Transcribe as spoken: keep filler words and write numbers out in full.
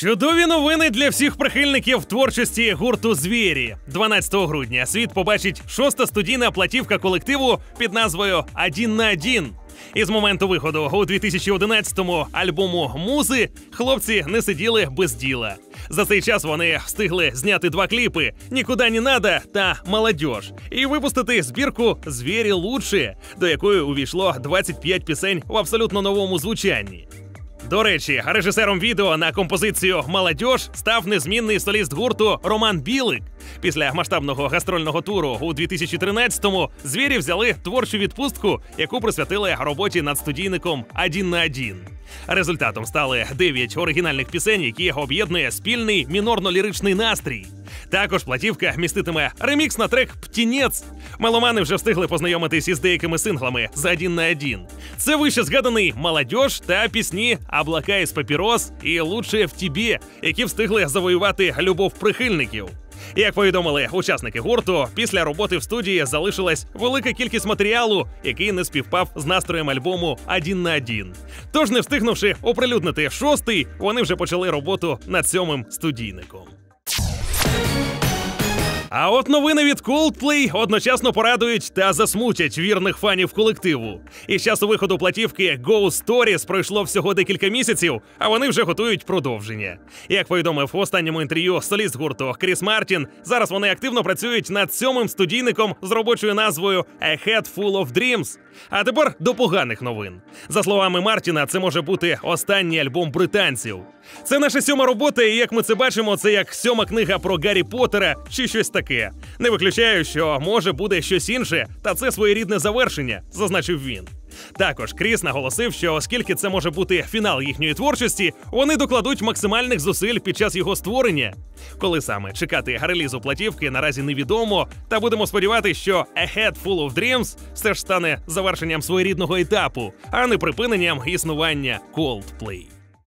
Чудові новини для всіх прихильників творчості гурту «Звірі». дванадцятого грудня світ побачить шоста студійна платівка колективу під назвою «Один на один». І з моменту виходу у дві тисячі одинадцятому альбому «Музи» хлопці не сиділи без діла. За цей час вони встигли зняти два кліпи «Нікуди не надо» та «Молодіж» і випустити збірку «Звірі лучші», до якої увійшло двадцять п'ять пісень в абсолютно новому звучанні. До речі, режисером відео на композицію «Молодіж» став незмінний соліст гурту Роман Білик. Після масштабного гастрольного туру у дві тисячі тринадцятому «Звірі» взяли творчу відпустку, яку присвятили роботі над студійником «Один на один». Результатом стали дев'ять оригінальних пісень, які об'єднує спільний мінорно-ліричний настрій. Також платівка міститиме ремікс на трек «Птінець». Меломани вже встигли познайомитись із деякими синглами з «Один на один». Це вище згаданий «Молодіж» та пісні «Облака із папірос» і «Лучше в тебе», які встигли завоювати любов прихильників. Як повідомили учасники гурту, після роботи в студії залишилась велика кількість матеріалу, який не співпав з настроєм альбому «Один на один». Тож, не встигнувши оприлюднити шостий, вони вже почали роботу над сьомим студійником. А от новини від Coldplay одночасно порадують та засмутять вірних фанів колективу. І з часу виходу платівки Ghost Stories пройшло всього декілька місяців, а вони вже готують продовження. Як повідомив в останньому інтерв'ю соліст гурту Кріс Мартін, зараз вони активно працюють над сьомим студійником з робочою назвою «A Head Full of Dreams». А тепер до поганих новин. За словами Мартіна, це може бути останній альбом британців. Це наша сьома робота, і як ми це бачимо, це як сьома книга про Гаррі Поттера чи щось таке. Не виключаю, що може буде щось інше, та це своєрідне завершення, зазначив він. Також Кріс наголосив, що оскільки це може бути фінал їхньої творчості, вони докладуть максимальних зусиль під час його створення. Коли саме чекати релізу платівки, наразі невідомо, та будемо сподіватися, що «A Head Full of Dreams» все ж стане завершенням своєрідного етапу, а не припиненням існування Coldplay.